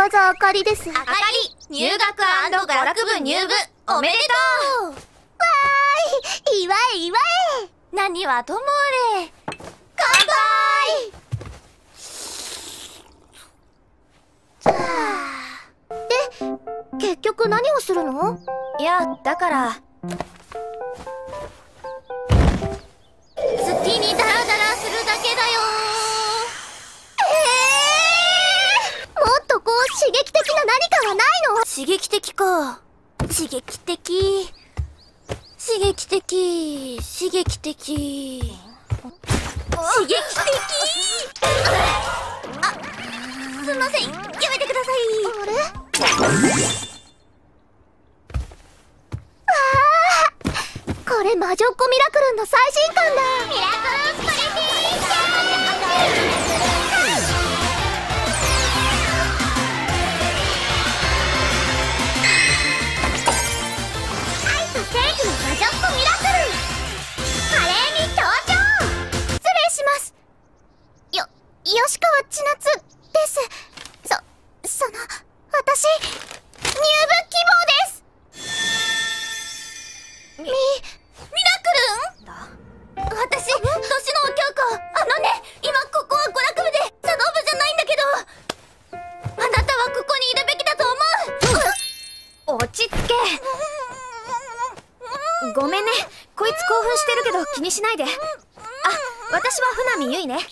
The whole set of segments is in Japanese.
ずあかりです。 あかり、入学&娯楽部入部、おめでとう。 わーい、祝え祝え。 何はともあれ。 乾杯。で、結局何をするの？ いや、だから。好きにダラダラするだけだよ。 もっとこう刺激的な何かはないの？ 刺激的か。刺激的。刺激的。刺激的。刺激的。あ、すいません。やめてください。 あれ？これ魔女っ子ミラクルンの最新刊だ。ミラクルンプレゼンション。愛と正義の魔女っ子ミラクルン、華麗に登場。失礼します。吉川千夏です。その私入部希望です。 ミラクルン？私、年のお京子。今ここは娯楽部で茶道部じゃないんだけど、あなたはここにいるべきだと思う。落ち着け。ごめんね、こいつ興奮してるけど気にしないで。あ、私は船見ゆいね。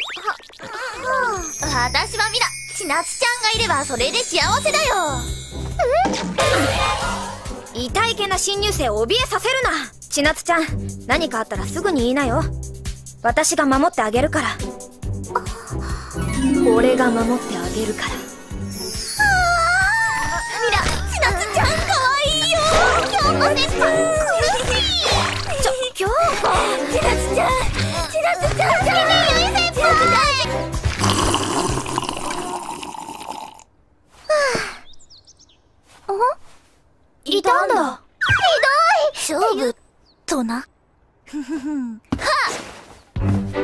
私はミラ、千夏ちゃんがいればそれで幸せだよ。痛いけな新入生を怯えさせるな。千夏ちゃん、何かあったらすぐに言いなよ。私が守ってあげるから。俺が守ってあげるから。ミラ、千夏ちゃんかわいいよ。京子先輩苦しい。京子、千夏ちゃん、千夏ちゃん、ゆい先輩。いたんだ。ひどい。勝負とな。ふふふん。はっ。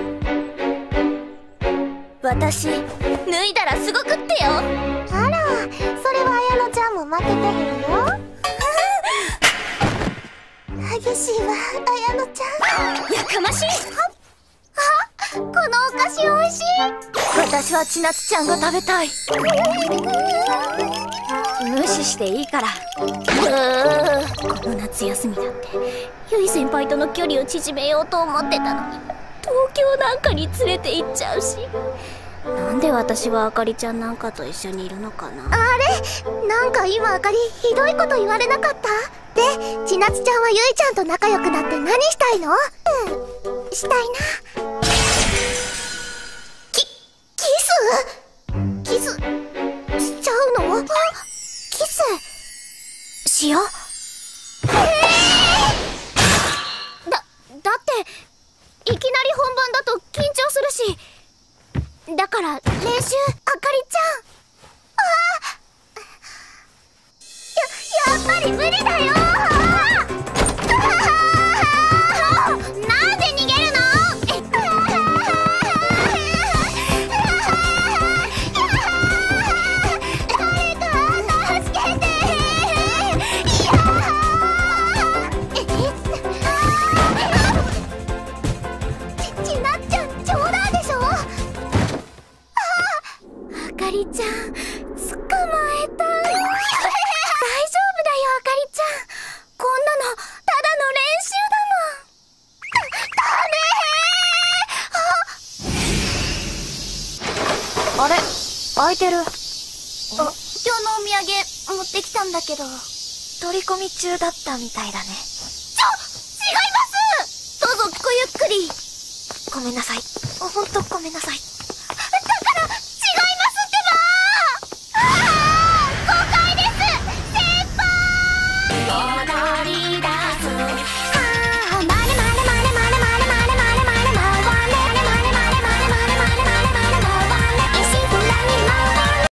私脱いだらすごくってよ。 あら、それは綾乃ちゃんも負けてへんよ。激しいわ、綾乃ちゃん。 やかましい。 このお菓子おいしい。 私は千夏ちゃんが食べたい。無視していいから。この夏休みだってゆい先輩との距離を縮めようと思ってたのに、東京なんかに連れて行っちゃうし。なんで私はあかりちゃんなんかと一緒にいるのかな。 あれ、なんか今あかりひどいこと言われなかった？で、千夏ちゃんはゆいちゃんと仲良くなって何したいの？したいな。キスしちゃうの？キスしよう。 だっていきなり本番だと緊張するし、だから練習。あかりちゃん、やっぱり無理だよ。なんで逃げるの？あかりちゃん、捕まえた。大丈夫だよ、あかりちゃん。こんなのただの練習だもん。 あれ、開いてる。 今日のお土産持ってきたんだけど。 取り込み中だったみたいだね。 違います。どうぞごゆっくり。 ごめんなさい。ほんとごめんなさい。